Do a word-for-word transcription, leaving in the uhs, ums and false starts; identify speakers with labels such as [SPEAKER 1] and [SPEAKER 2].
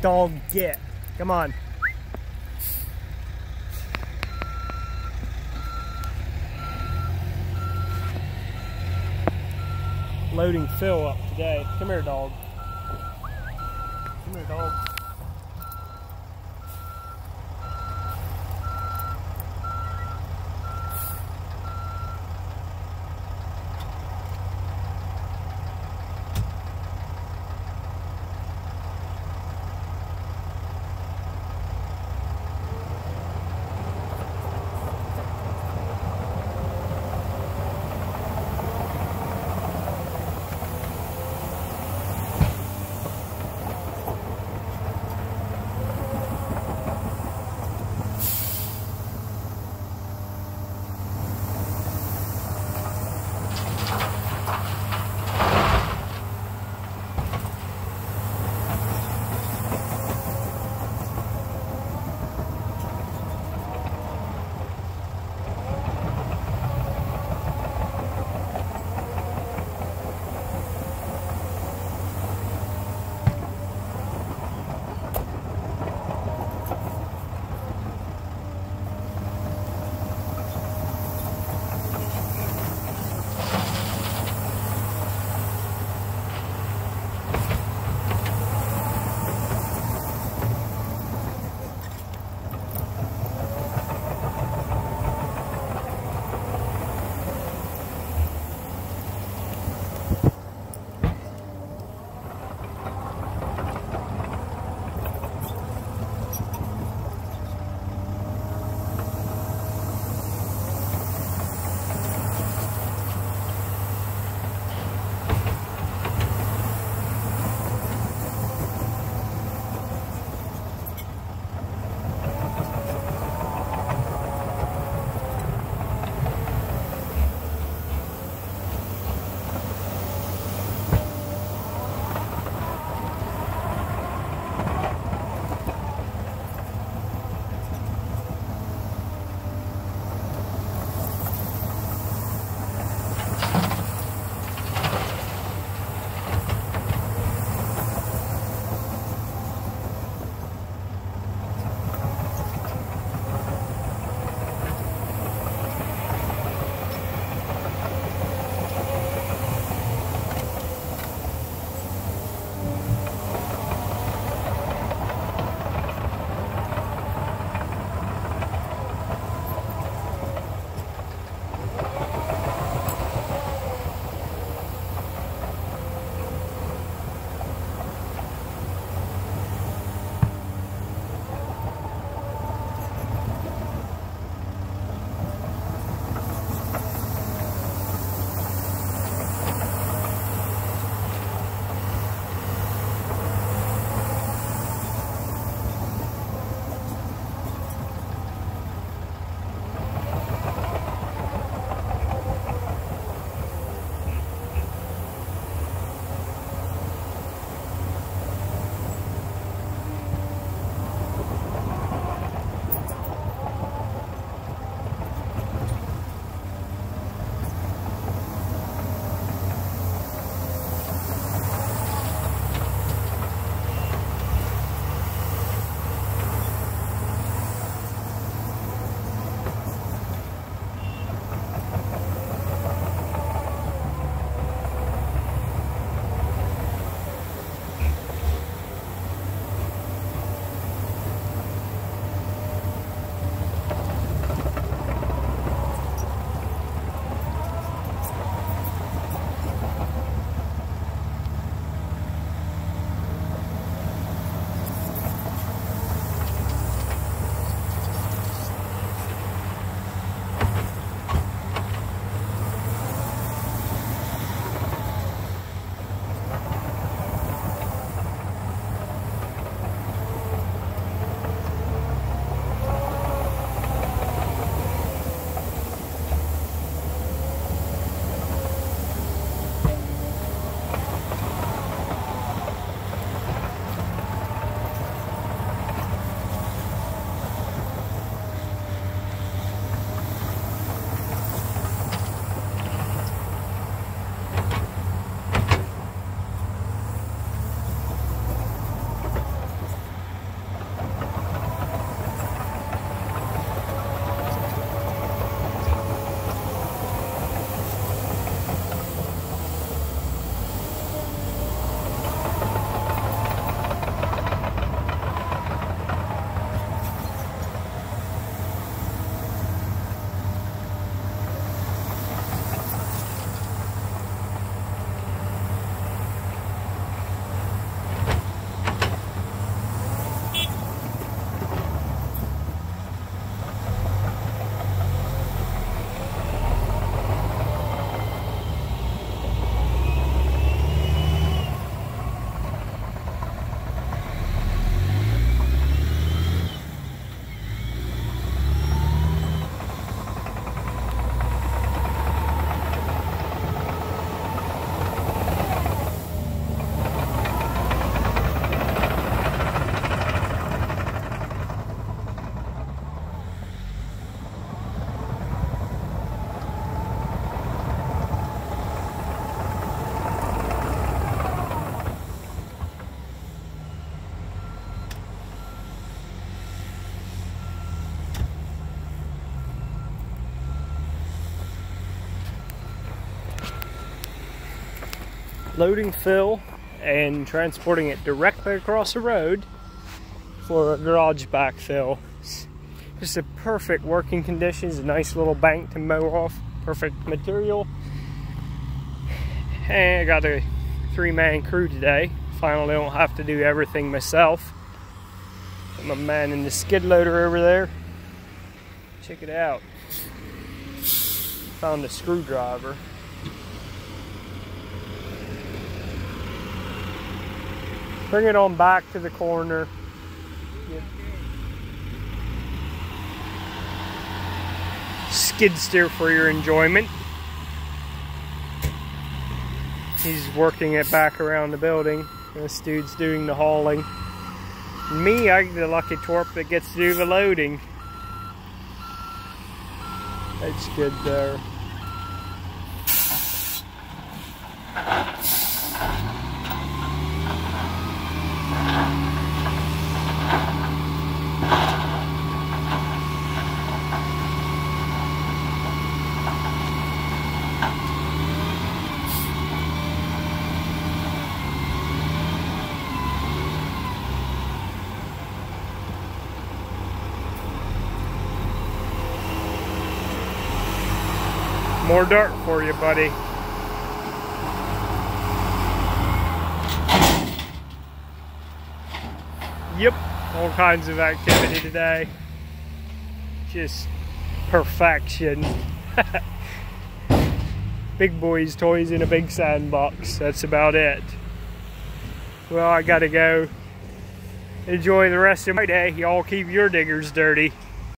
[SPEAKER 1] dog get. Come on. Loading Phil up today. Come here, dog. Come here, dog. loading fill and transporting it directly across the road for a garage backfill. Just a perfect working conditions, a nice little bank to mow off, perfect material. And I got a three-man crew today. Finally don't have to do everything myself. Got my man in the skid loader over there. Check it out. Found a screwdriver. Bring it on back to the corner. Yep. Skid steer for your enjoyment. He's working it back around the building. This dude's doing the hauling. Me, I get the lucky twerp that gets to do the loading. That's good there. More dirt for you, buddy. Yep, all kinds of activity today. Just perfection. Big boys' toys in a big sandbox. That's about it. Well, I gotta go enjoy the rest of my day. Y'all keep your diggers dirty.